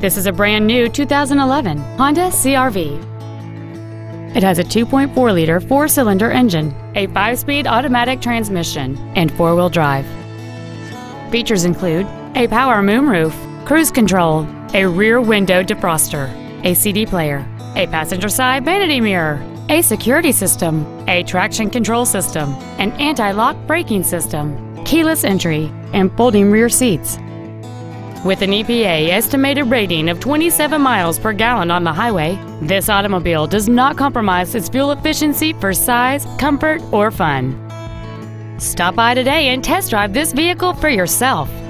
This is a brand new 2011 Honda CR-V. It has a 2.4-liter four-cylinder engine, a 5-speed automatic transmission, and four-wheel drive. Features include a power moonroof, cruise control, a rear window defroster, a CD player, a passenger side vanity mirror, a security system, a traction control system, an anti-lock braking system, keyless entry, and folding rear seats. With an EPA estimated rating of 27 miles per gallon on the highway, this automobile does not compromise its fuel efficiency for size, comfort, or fun. Stop by today and test drive this vehicle for yourself.